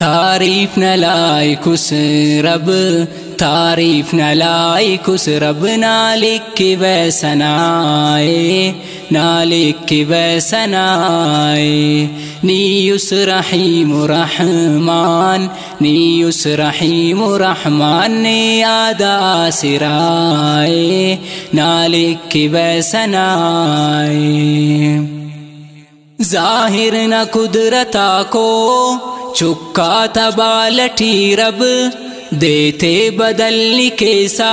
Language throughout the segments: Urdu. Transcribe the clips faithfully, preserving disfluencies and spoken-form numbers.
تعریف نہ لائق اس رب، تعریف نہ لائق اس رب، نہ لکھ کے ویسا نائے، نہ لکھ کے ویسا نائے۔ نی اس رحیم و رحمان، نی اس رحیم و رحمان نے آدھا سرائے، نہ لکھ کے ویسا نائے۔ ظاہر نہ قدرتا کو چکا تھا بالٹی رب، دیتے بدلنی کیسا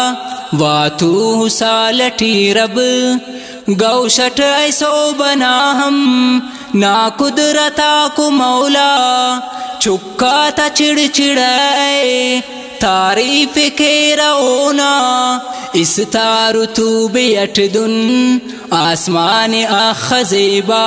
واتو سالٹی رب، گوشٹ ایسو بنا ہم نا قدرتا کو مولا، چکا تھا چڑ چڑائے تعریف کے رونا، اس تارو تو بیٹ دن آسمان آخزیبا،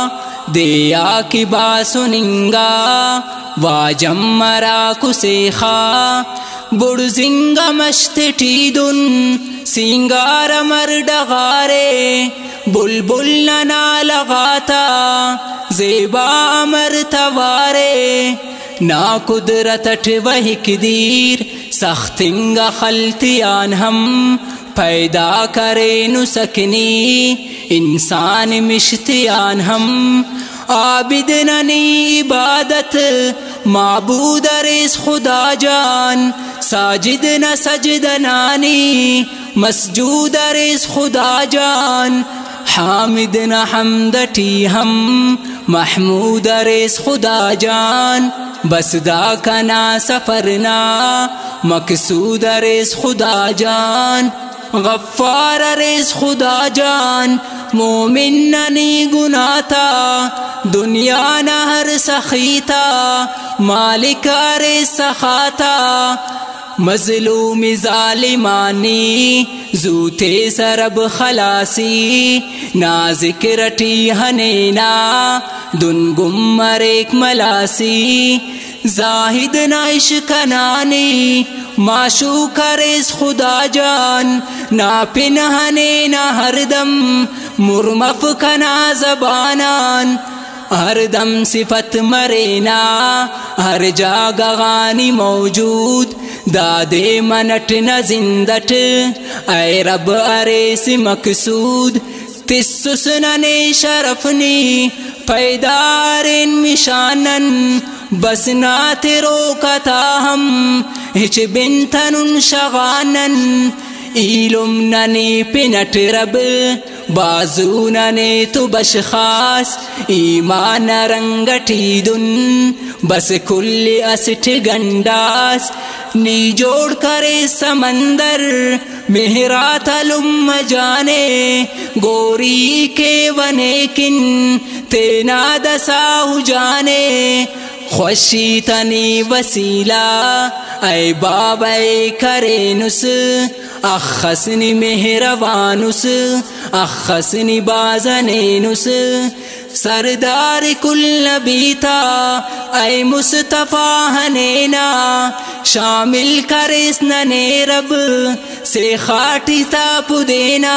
دیا کی باسننگا واجم مرا کسیخا، بڑ زنگا مشتٹی دن سنگار مردغارے، بلبل ننا لغاتا زیبا امر توارے، نا قدرتٹ وہک دیر سختنگا خلطیان ہم، پیدا کرے نسکنی انسان مشتیان ہم، عابد ننی عبادت معبود ریس خدا جان، ساجد نہ سجد نانی مسجود ریس خدا جان، حامد نہ حمدٹی ہم محمود ریس خدا جان، بس دا کنا سفرنا مقصود ریس خدا جان، غفار ریس خدا جان، مومن ننی گناتا دنیا نہ ہر سخیتا، مالک ریس سخاتا، مظلوم ظالمانی زوتے سرب خلاصی، نا ذکرٹی ہنینا دن گمر ایک ملاسی، زاہد نا عشقنانی معشوق ریس خدا جان، نا پنہنے نا ہر دم مرمف کنا زبانان، ہر دم صفت مرینا ہر جاگہ غانی موجود، دادے منٹ نہ زندٹ اے رب اریس مقصود، تسس ننے شرفنی پیدا رین مشانن، بس نات روکتا ہم ہچ بنتن شغانن، ایلم ننی پنٹ رب بازو ننے تو بشخاص، ایمان رنگٹی دن بس کل اسٹ گنڈاس، نی جوڑ کرے سمندر مہرات علم جانے، گوری کے ونے کن تینا دساہ جانے، خوشی تنی وسیلہ اے باب اے کرینس، اخسنی مہروانس اخسنی بازنینس، سردار کل نبیتا اے مصطفیٰ ہنینا، شامل کرس ننے رب سے خاٹی تاپ دینا،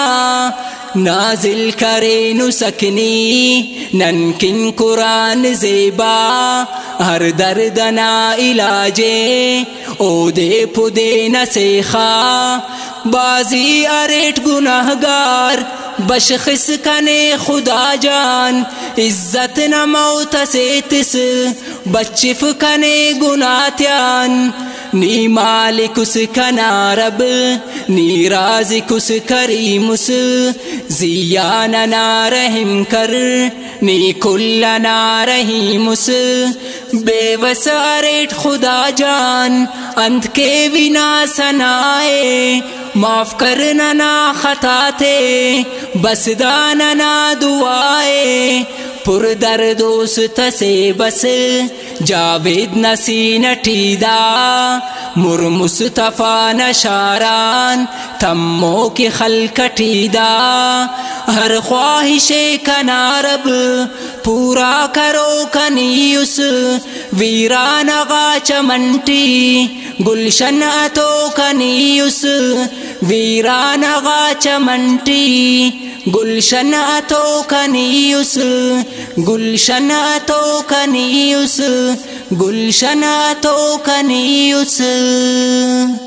نازل کرے نسکنی ننکن قرآن زیبا، ہر دردنا علاجے او دے پدے نسیخا، بازی اریٹ گناہگار بشخص کنے خدا جان، عزت نہ موت سے تس بچف کنے گناتیان، نی مالک اس کنا رب نی رازق اس کریمس، زیاننا رحم کر نی کلنا رحیمس، بے وساریٹ خدا جان انت کے ونا سنائے، معاف کرنا نا خطا تھے بس داننا دعائے، پر دردوست سے بس جاوید نسی نٹیدہ، مر مصطفیٰ نشاران تمو کی خلکٹیدہ، ہر خواہش کنا رب پورا کرو کنیس، ویران غاچ منٹی گلشن اتو کنیس، ویران غاچ منٹی گلشن اتو کنیس، گلشن اتو کنیس، گلشنہ تو کنی اس